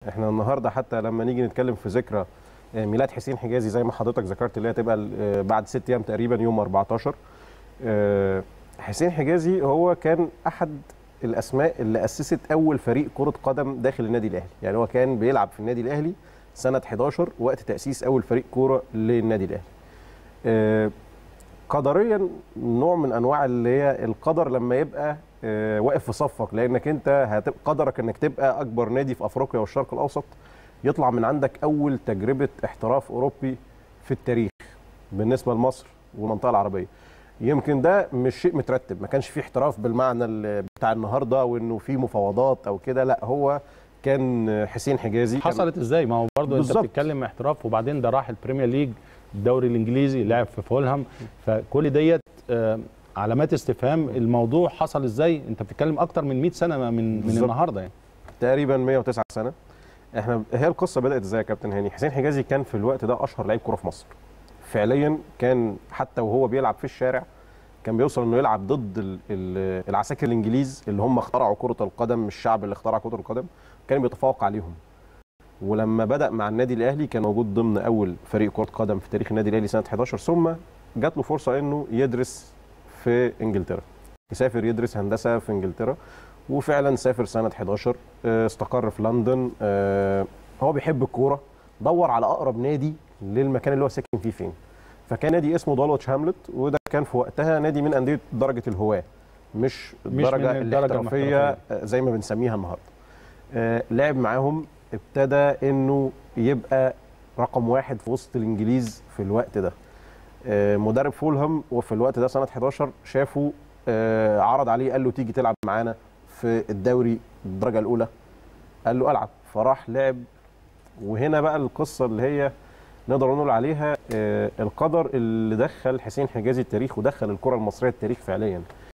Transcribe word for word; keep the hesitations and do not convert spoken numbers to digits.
احنا النهارده حتى لما نيجي نتكلم في ذكرى ميلاد حسين حجازي زي ما حضرتك ذكرت اللي هي تبقى بعد ست ايام تقريبا يوم أربعتاشر. حسين حجازي هو كان احد الاسماء اللي اسست اول فريق كره قدم داخل النادي الاهلي، يعني هو كان بيلعب في النادي الاهلي سنه حداشر وقت تاسيس اول فريق كوره للنادي الاهلي. قدريا نوع من انواع اللي هي القدر لما يبقى واقف في صفك، لانك انت هتبقى قدرك انك تبقى اكبر نادي في افريقيا والشرق الاوسط، يطلع من عندك اول تجربه احتراف اوروبي في التاريخ بالنسبه لمصر والمنطقه العربيه. يمكن ده مش شيء مترتب، ما كانش فيه احتراف بالمعنى بتاع النهارده وانه في مفاوضات او كده، لا هو كان حسين حجازي. حصلت ازاي؟ ما هو برضه انت بتتكلم احتراف وبعدين ده راح البريمير ليج، الدوري الانجليزي، لعب في فولهام، فكل ديت علامات استفهام. الموضوع حصل ازاي؟ انت بتتكلم اكتر من مئة سنه من من النهارده يعني تقريبا مئة وتسعة سنه. احنا هي القصه بدات ازاي يا كابتن هاني؟ حسين حجازي كان في الوقت ده اشهر لعيب كوره في مصر فعليا، كان حتى وهو بيلعب في الشارع كان بيوصل انه يلعب ضد العساكر الانجليز اللي هم اخترعوا كره القدم، الشعب اللي اخترع كره القدم كان بيتفوق عليهم. ولما بدا مع النادي الاهلي كان موجود ضمن اول فريق كره قدم في تاريخ النادي الاهلي سنه حداشر، ثم جات له فرصه انه يدرس في انجلترا، يسافر يدرس هندسه في انجلترا، وفعلا سافر سنه حداشر، استقر في لندن. هو بيحب الكوره، دور على اقرب نادي للمكان اللي هو ساكن فيه فين، فكان نادي اسمه دالوتش هاملت، وده كان في وقتها نادي من انديه درجه الهواه، مش الدرجه الاحترافيه زي ما بنسميها النهارده. لعب معاهم، ابتدى انه يبقى رقم واحد في وسط الانجليز في الوقت ده. مدرب فولهام وفي الوقت ده سنه حداشر شافه، عرض عليه قال له تيجي تلعب معانا في الدوري الدرجه الاولى، قال له العب، فراح لعب. وهنا بقى القصه اللي هي نقدر نقول عليها القدر اللي دخل حسين حجازي التاريخ ودخل الكره المصريه التاريخ فعليا.